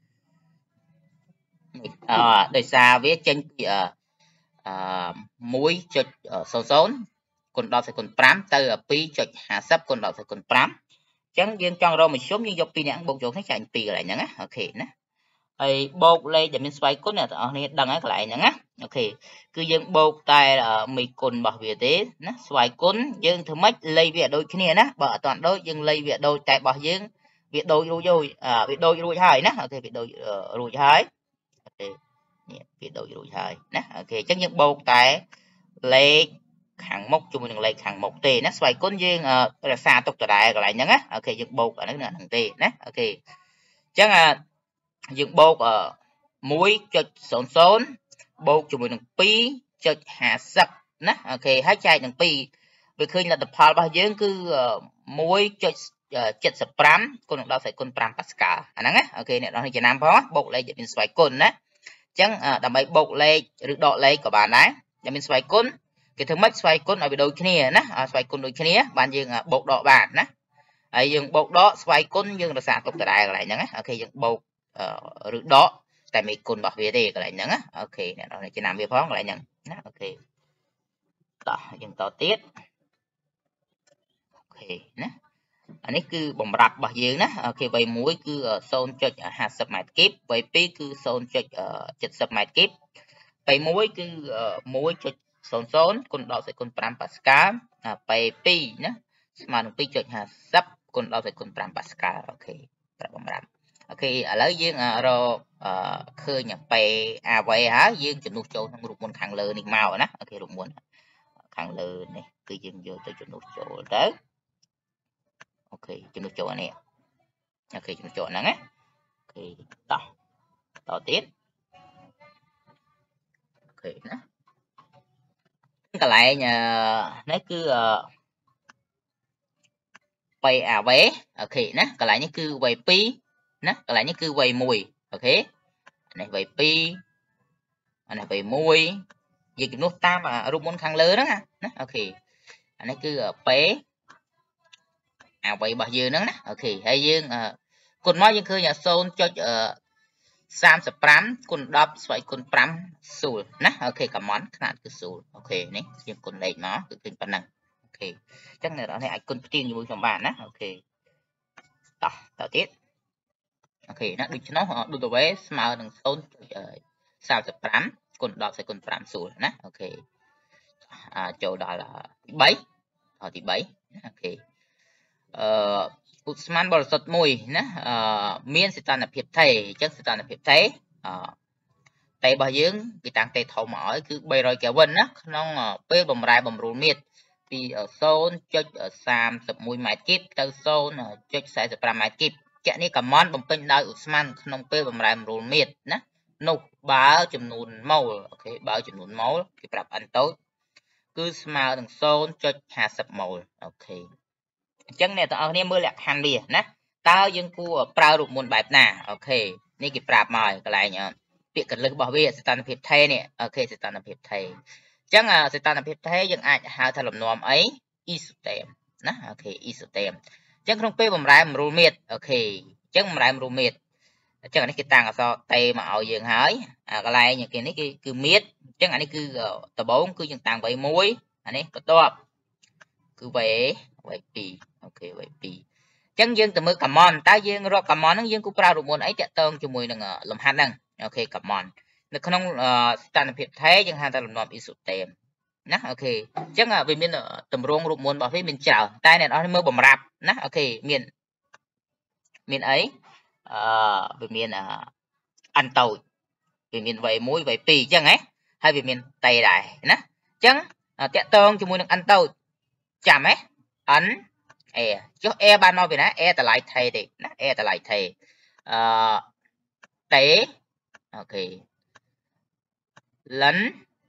អឺដោយសារវាចេញពីអឺមួយចុចศูนย์ ศูนย์គុណដល់គុណប្រាំទៅ ពីរចុចห้าสิบ គុណដល់គុណប្រាំអញ្ចឹងយើងចង់រកមធ្យមយើងយកពីរអ្នកបូកចូលគ្នាចែកពីរកន្លែងហ្នឹងណាអូខេណាហើយបូកលេខដែលមានស្វ័យគុណអ្នកទាំងអស់គ្នាដឹងហើយកន្លែងហ្នឹងណាអូខេគឺយើងបូកតែមេគុណរបស់វាទេណាស្វ័យគុណយើងធ្វើម៉េចលេខវាដូចគ្នាណាបើអត់ទាន់ដូចយើងលេខវាដូចតែរបស់យើងវាដូចរួចហើយវាដូចរួចហើយណាអូខេវាដូចរួចហើយអូខេនេះវាដូចរួចហើយណាអូខេអញ្ចឹងយើងបូកតែលេខខាងមុខជាមួយនឹងលេខខាងមុខទេណាស្វ័យគុណយើងរក្សាទុកដដែលកន្លែងហ្នឹងណាអូខេយើងបូកអាហ្នឹងហ្នឹងទេណាអូខេអញ្ចឹងយើងបូកមួយចុចศูนย์ ศูนย์បូកជាមួយនឹងពីរចុចห้าสิบណាអូខេហើយចែកនឹងពីរវាឃើញលទ្ធផលរបស់យើងគឺមួយចុចเจ็ดสิบห้าគុណនឹងដល់ស្វ័យគុណប្រាំប៉ាស្កាល់អាហ្នឹងណាអូខេអ្នកនរចំណាំផងបូកលេខដែលមានស្វ័យគុណណាអញ្ចឹងដើម្បីបូកលេខឬដកលេខក៏បានដែរដែលមានស្វ័យគុណគេធ្វើម៉េចស្វ័យគុណឲ្យវាដូចគ្នាណាស្វ័យគុណដូចគ្នាបានយើងបូកដកបានណាហើយយើងបូកដកស្វ័យគុណយើងរក្សាទុកដដែលកន្លែងហ្នឹងណាអូខេយើងបូកឬដកតែមេគុណរបស់វាទេកន្លែងហ្នឹងណាអូខេអ្នកនរចំណាំវាផងកន្លែងហ្នឹងណាអូខេតោះយើងតទៀតអូខេណាអានេះគឺបំរាប់របស់យើងណាអូខេវ័យមួយគឺ ศูนย์จุดห้าสิบ ម៉ែត្រគីបវ័យពីរគឺ ศูนย์จุดเจ็ดสิบ ម៉ែត្រគីបវ័យមួយគឺ មួយจุดศูนย์ศูนย์ គុណដល់សេគុណ5ប៉ាស្កាល់វ័យពីរណាស្មើនឹង ពីរจุดห้าสิบ គុណដល់សេគុណ5ប៉ាស្កាល់អូខេប្រាប់បំរាប់អូខេឥឡូវយើងរកឃើញពេអាវ័យហើយយើងជំនួសចូលក្នុងរូបមន្តខាងលើនេះមកណាអូខេរូបមន្តខាងលើនេះគឺយើងយកទៅជំនួសចូលទៅអូខេជំនួសចូលអានេះអូខេជំនួសចូលហ្នឹងណាអូខេតោះតទៀតអូខេណាកន្លែងនេះគឺបៃអាវេអូខេណាកន្លែងនេះគឺវ័យពីរណាកន្លែងនេះគឺវ័យមួយអូខេនេះវ័យពីរអានេះវ័យមួយយើងជំនួសតាមរូបមន្តខាងលើហ្នឹងណាអូខេអានេះគឺពេអាវ័យរបស់យើងហ្នឹងណាអូខេហើយយើងគុណមកយើងឃើញ ศูนย์จุดสามสิบห้า គុណដប់ស្វ័យគុណ5 ศูนย์ណាអូខេកំមន់ຂະຫນາດគឺศูนย์អូខេនេះយើងគុណលេខមកគឺឃើញប៉ុណ្ណឹងអូខេអញ្ចឹងអ្នកនរនេះអាចគុណផ្ទៀងជាមួយខ្ញុំបានណាអូខេតោះតទៀតអូខេណាដូច្នោះដូចទៅវិញស្មើនឹង ศูนย์จุดสามสิบห้า គុណដប់ស្វ័យគុណ5 ศูนย์ណាអូខេចូលដល់ទីបីដល់ទីបីអូខេអឺឧស្ម័នបរិសុទ្ធមួយណាអឺមានសីតុណ្ហភាពថេរអញ្ចឹងសីតុណ្ហភាពថេរអឺតេរបស់យើងគេតាំងតេធំមកឲ្យគឺបីរយកែលវិនណាក្នុងពេលបំរែបំរួលមាត្រពី ศูนย์จุดสามสิบเอ็ด ម៉ែត្រគីបទៅ ศูนย์จุดสี่สิบห้า ម៉ែត្រគីបជាក់នេះកំមន់បំពេញដោយឧស្ម័នក្នុងពេលបំរែបំរួលមាត្រណានោះបើចំនួនម៉ូលអូខេបើចំនួនម៉ូលគេប្រាប់អិនតូចគឺស្មើនឹង ศูนย์จุดห้าสิบ ម៉ូលអូខេអញ្ចឹងអ្នកទាំងអស់គ្នាមើលលក្ខខណ្ឌវាណាតើយើងគួរប្រើរូបមន្តបែបណាអូខេនេះគេប្រាប់មកកន្លែងពាក្យកលឹះរបស់វាសីតុណ្ហភាពថេរនេះអូខេសីតុណ្ហភាពថេរអញ្ចឹងសីតុណ្ហភាពថេរយើងអាចហៅថាលំនាំអីអ៊ីសូតេមណាអូខេអ៊ីសូតេមអញ្ចឹងក្នុងពេលបំរែបំរួលមាត្រអូខេអញ្ចឹងបំរែបំរួលមាត្រអញ្ចឹងអានេះគេតាំងអក្សរតេមកឲ្យយើងហើយអាកន្លែងគេនេះគឺគឺមាត្រអញ្ចឹងអានេះគឺដំបូងគឺយើងតាំងវ័យមួយអានេះបន្ទាប់គឺវ័យវ័យពីរអូខេវ័យពីរអញ្ចឹងយើងទៅមើលកំមន់តើយើងរកកំមន់ហ្នឹងយើងគូប្រើរូបមន្តអីតាក់ទងជាមួយនឹងលំហាត់ហ្នឹងអូខេកំមន់នៅក្នុងស្ថានភាពថេរយើងហៅថាលំនាំអ៊ីសូតេមណាអូខេអញ្ចឹងវាមានតម្រងរូបមន្តរបស់វាមានច្រើនតែអ្នកនរមើលបំរាប់ណាអូខេមានមានអីអឺវាមានអិនតូចវាមានវ័យមួយវ័យពីរអញ្ចឹងហ៎ហើយវាមានតេដែរណាអញ្ចឹងតាក់ទងជាមួយនឹងអិនតូចចាំហ៎អិនអេចុះ a បានមកពីណា a តម្លៃថេរទេណា a តម្លៃថេរអឺតេអូខេលិ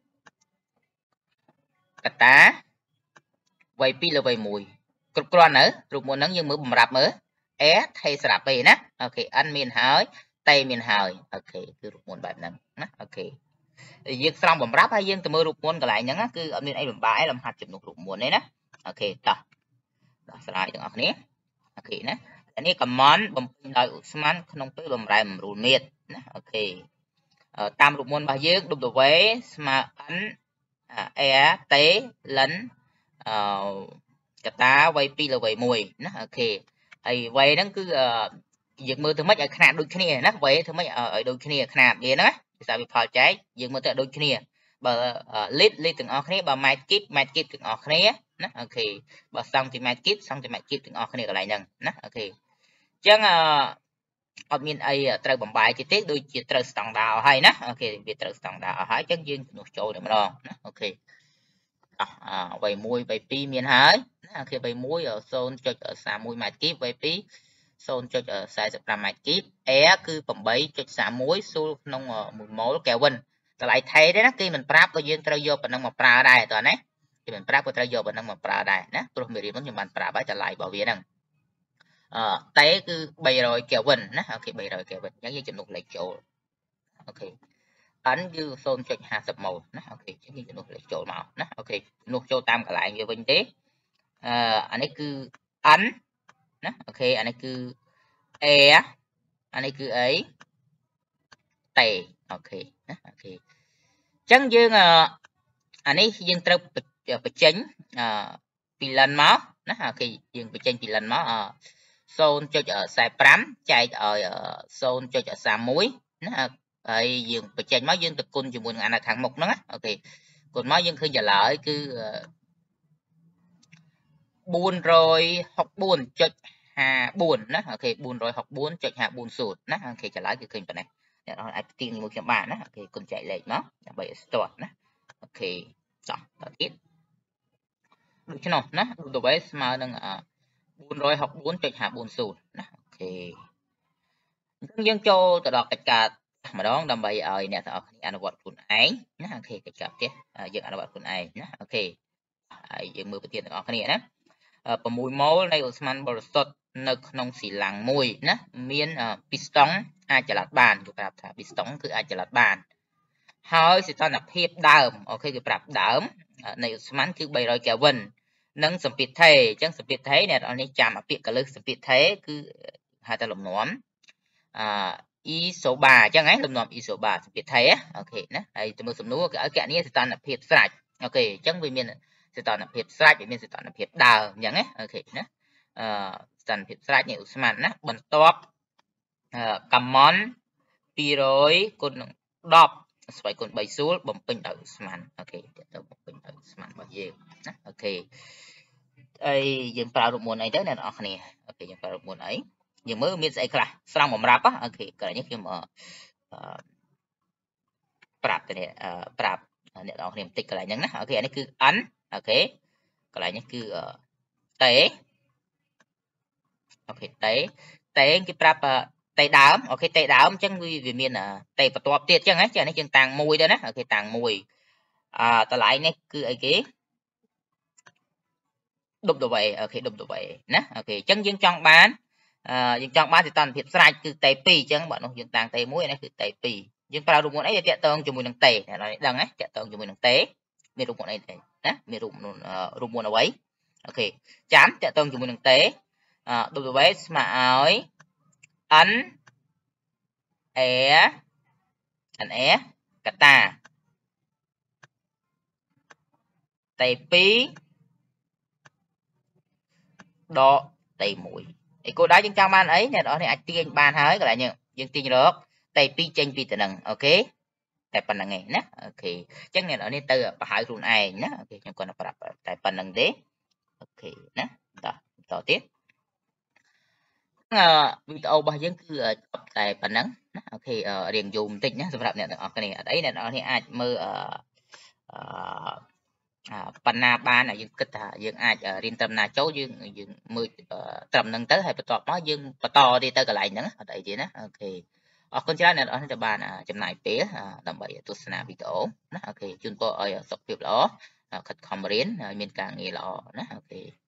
នកតាវ័យពីរលើវ័យមួយគ្រប់គ្រាន់នៅរូបមន្តហ្នឹងយើងមើលបំរាប់មើល a ថេរស្រាប់ទេណាអូខេ n មានហើយតេមានហើយអូខេគឺរូបមន្តបែបហ្នឹងណាអូខេយើងស្រង់បំរាប់ហើយយើងទៅមើលរូបមន្តកន្លែងហ្នឹងគឺអត់មានអីលំបាកឯងលំហាត់ជំនួសរូបមន្តទេណាអូខេតោះដោះស្រាយទាំងអស់គ្នាអូខេណាអានេះកំមន់បំពេញដោយឧស្ម័នក្នុងពេលបំរែបំរួលមាត្រណាអូខេតាមរូបមន្តរបស់យើង W ស្មើ n a តេលិនអឺកតាវ័យពីរលើវ័យមួយណាអូខេហើយវ័យហ្នឹងគឺយើងមើលទៅមិនឲ្យຂະຫນាតដូចគ្នាណាវ័យធ្វើមិនឲ្យដូចគ្នាຂະຫນាតវាណាភាសាវិផលចែកយើងមើលទៅដូចគ្នាបើលីតលីតទាំងអស់គ្នាបើម៉ែត្រគីបម៉ែត្រគីបទាំងអស់គ្នាណាអូខេបើសង់ទីម៉ែត្រគីបសង់ទីម៉ែត្រគីបទាំងអស់គ្នាកន្លែងហ្នឹងណាអូខេអញ្ចឹងអត់មានអីត្រូវបំបាយទេដូចជាត្រូវស្តង់ដារហើយណាអូខេវាត្រូវស្តង់ដារហើយអញ្ចឹងយើងជំនួសចូលតែម្ដងណាអូខេអស់វ័យមួយវ័យពីរមានហើយណាអូខេវ័យមួយ ศูนย์จุดสามสิบเอ็ด ម៉ែត្រគីបវ័យពីរ ศูนย์จุดสี่สิบห้า ម៉ែត្រគីប air គឺ แปดจุดสามสิบเอ็ด ស៊ូលក្នុងមួយម៉ូលកែលវិនតម្លៃថេរទេណាគេមិនប្រាប់ក៏យើងត្រូវយកប៉ុណ្ណឹងមកប្រើដែរតើណាគេមិនប្រាប់ក៏ត្រូវយកប៉ុណ្ណឹងមកប្រើដែរណាព្រោះមេរៀននោះខ្ញុំបានប្រាប់ហើយតម្លៃរបស់វាហ្នឹងអឺតេគឺបីរយកែលវិនណាអូខេបីរយកែលវិនអញ្ចឹងយើងចំនួនលេខចូលអូខេ n គឺ ศูนย์จุดห้าสิบ ម៉ូលណាអូខេអញ្ចឹងយើងចំនួនលេខចូលមកណាអូខេចំនួនចូលតាមកន្លែងវាវិញទេអឺអានេះគឺ n ណាអូខេអានេះគឺ a អានេះគឺអីតេអូខេណាអូខេអញ្ចឹងយើងអានេះយើងត្រូវបញ្ចេញពីលិនមកណាអូខេយើងបញ្ចេញពីលិនមកศูนย์จุดสี่สิบห้าចែកឲ្យ ศูนย์จุดสามสิบเอ็ด ណាហើយយើងបញ្ចេញមកយើងទៅគុណជាមួយនឹងអានៅខាងមុខហ្នឹងណាអូខេគុណមកយើងឃើញចម្លើយគឺ bốn trăm sáu mươi bốnจุดห้าสี่ ណាអូខេ bốn trăm sáu mươi bốnจุดห้าสี่ศูนย์ ណាអូខេចម្លើយគឺឃើញប៉ុណ្ណេះអ្នកនរអាចទាញជាមួយខ្ញុំបានណាអូខេគុណចែកលេខមកដើម្បីឲ្យស្ទាត់ណាអូខេចោះតទៀតដូច្នោះណាដូចទៅស្មើនឹង bốn trăm sáu mươi bốnจุดห้าสี่ศูนย์ ណាអូខេអញ្ចឹងយើងចូលទៅដល់កិច្ចការម្ដងដើម្បីឲ្យអ្នកទាំងអស់គ្នាអនុវត្តខ្លួនឯងណាអូខេកិច្ចការផ្ទះយើងអនុវត្តខ្លួនឯងណាអូខេហើយយើងមើលប្រធានទាំងអស់គ្នាណា6ម៉ូលនៃអូស្មန်បរិសុទ្ធនៅក្នុងស៊ីឡាំងមួយណាមានពីស្តុងអាចចល័តបានគេប្រាប់ថាពីស្តុងគឺអាចចល័តបានហើយសីតុណ្ហភាពដើមអូខេគេប្រាប់ដើមនៃអូស្មန်គឺba trăm កែលវិននិងសម្ពាធថេអញ្ចឹងសម្ពាធថេអ្នកនរនេះចាំអាពាក្យកលឹះសម្ពាធថេគឺហៅថាលំនាំអអ៊ីសូបាអញ្ចឹងហ៎លំនាំអ៊ីសូបាសម្ពាធថេអូខេណាហើយទៅមើលសំណួរគេឲ្យកណនីសីតុណ្ហភាពស្រេចអូខេអញ្ចឹងវាមានសីតុណ្ហភាពស្រេចវាមានសីតុណ្ហភាពដើមអញ្ចឹងណាអូខេណាអឺសីតុណ្ហភាពស្រេចនៃអូស្មန်ណាបន្ទាប់កាម៉ុនពីររយគុណនឹងដប់ស្វ័យគុណបីសួរបំពេញដោយអូស្មန်អូខេទៅបំពេញដោយអូស្មန်របស់យើងណាអូខេអីយើងប្រើរូបមន្តអីទៅអ្នកនរគ្នាអូខេយើងប្រើរូបមន្តអីយើងមើលមានស្អីខ្លះស្រង់បំរាប់អូខេកន្លែងនេះខ្ញុំអឺប្រាប់ទៅនេះប្រាប់អ្នកនរគ្នាបន្តិចកន្លែងហ្នឹងណាអូខេអានេះគឺ n អូខេកន្លែងនេះគឺតេអូខេតេតេគេប្រាប់តេដើមអូខេតេដើមអញ្ចឹងវាមានតេបន្ទាប់ទៀតអញ្ចឹងណាចានេះយើងតាំងមួយទៅណាអូខេតាំងមួយអឺតម្លៃនេះគឺអីគេដប់ដវេអូខេដប់ដវេណាអូខេអញ្ចឹងយើងចង់បានអឺយើងចង់បានសីតុណ្ហភាពស្រេចគឺតេពីរអញ្ចឹងបើនោះយើងតាំងតេមួយនេះគឺតេពីរយើងប្រើរូបមន្តអីដែលតាក់ទងជាមួយនឹងតេអ្នកនរដឹងហ៎តាក់ទងជាមួយនឹងតេមានរូបមន្តអីទេណាមានរូបមន្តរូបមន្តអ្វីអូខេចាំតាក់ទងជាមួយនឹងតេអឺ W ស្មើឲ្យ n a n a កតាតេពីរដកតេមួយឯគោលដៅយើងចង់បានអីអ្នកនរនេះអាចទាញបានហើយកន្លែងយើងទាញរកតេពីរចេញពីតំណឹងអូខេតែប៉ុណ្្នឹងឯងណាអូខេអញ្ចឹងអ្នកនរនេះទៅបង្ហាញខ្លួនឯងណាអូខេខ្ញុំគាត់ប្រាប់តែប៉ុណ្្នឹងទេអូខេណាតោះតទៀតវីដេអូរបស់យើងគឺចប់តែប៉ុណ្ណឹងណាអូខេរៀងយូរបន្តិចណាសម្រាប់អ្នកទាំងអស់គ្នាអត់អីអ្នកទាំងអស់គ្នាអាចមើលអឺបណ្ណាបានយើងគិតថាយើងអាចរៀនត្រឹមណាចូលយើងយើងមើលត្រឹមហ្នឹងទៅហើយបន្ទាប់មកយើងបន្តទៀតទៅកន្លែងហ្នឹងអត់អីទេណាអូខេអរគុណច្រើនអ្នកទាំងអស់គ្នាដែលបានចំណាយពេលដើម្បីទស្សនាវីដេអូណាអូខេជូនពរឲ្យសុខភាពល្អខិតខំរៀនហើយមានការងារល្អណាអូខេ